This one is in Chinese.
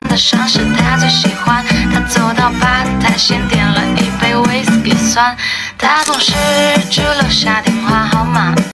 的上是他最喜欢。他走到吧台，先点了一杯威士忌酸。他总是只留下电话号码。